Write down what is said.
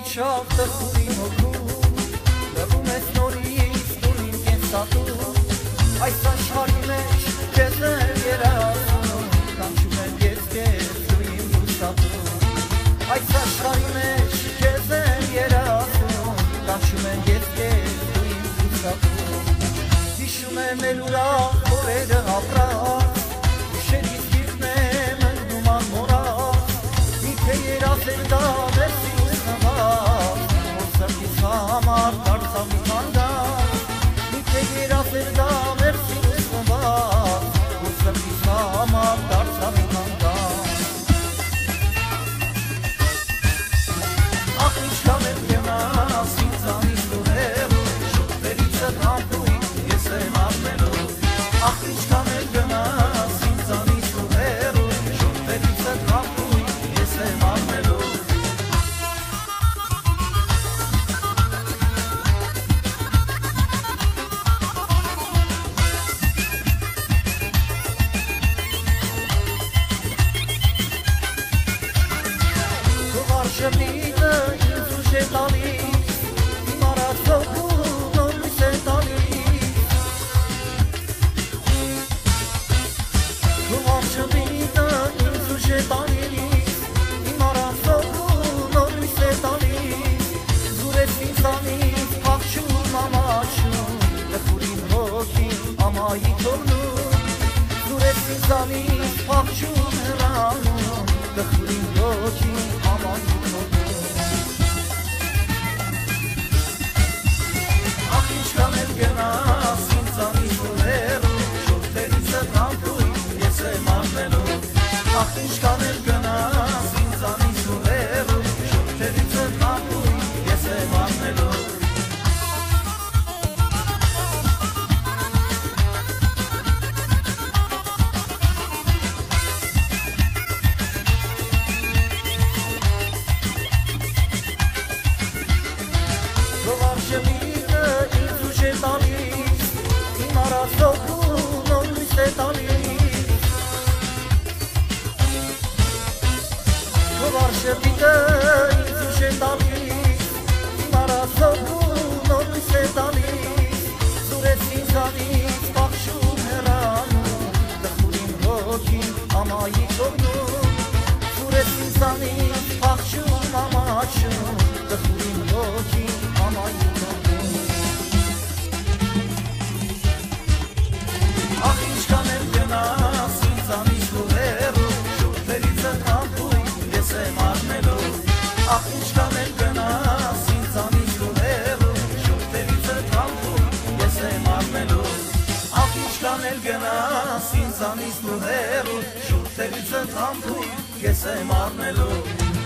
Շավ տխուրին հոգում, լվում ես նորից դուրին կենսատում, այս աշխարհի մեջ քեզ եմ երազում, կանչում եմ ես քեզ դուրին լուսատում, այս աշխարհի մեջ քեզ եմ երազում, կանչում եմ ես քեզ դուրին լուսատում, հիշում եմ էլ ուրախ օրերը ապրած, ուշերից գիրկն եմ ընկնում անմոռաց, ինքը երազել դա Համար դարձավ իմ անդամ, միթե երազել դա մեր սիրուս նվար, որ սրտիս համար դարձավ իմ անդամ։ Ախ ինչքան եմ գնաս ինձանից դու հեռու, շուտերիցդ համբույն ես եմ ապրելու, ախ ինչքան եմ գնաս ինձանից դու հեռու, շուտերիցդ համբույն ես եմ ապրելու Շմիտը ինձ ուշ է տալիս, իմ արած հոգու նոր լույս է տալիս Քո շմիտը ինձ ուշ է տալիս, իմ արած հոգու նոր լույս է տալիս Զուրես ինձանից փախչում ամաչում, տխուրին հոգին ամայի թողնում Զուրես ինձանից փախչում հեռանում, տխուրին հոգին ամայի Ինչքան եմ գնաս ինձանից դու հեռու, շուրթերիցդ համբույն ես եմ ապրելու Ախ ինչքան եմ գնաս ինձանից դու հեռու, շուրթերիցդ համբույն ես եմ ապրելու Շմիտը ինձ ուշ է տալիս, իմ արած հոգու նոր լույս է տալիս Քո շմիտը ինձ ուշ է տալիս, իմ արած հոգու նոր լույս է տալիս Զուրես ինձանից փախչում հեռանում, տխուրին հոգին ամայի թողնում Զուրես ինձանից փախչում ամաչում, տխուրին հոգին ամայի Ախ ինչքան եմ գնաս ինձանից դու հեռու, շուրթերիցդ համբույն ես եմ ապրելու Ախ ինչքան եմ գնաս ինձանից դու հեռու, շուրթերիցդ համբույն ես եմ ապրելու Ախ ինչքան էլ գնաս ինձանից դու հեռու, շուրթերիցդ համբույն ես եմ ապրելու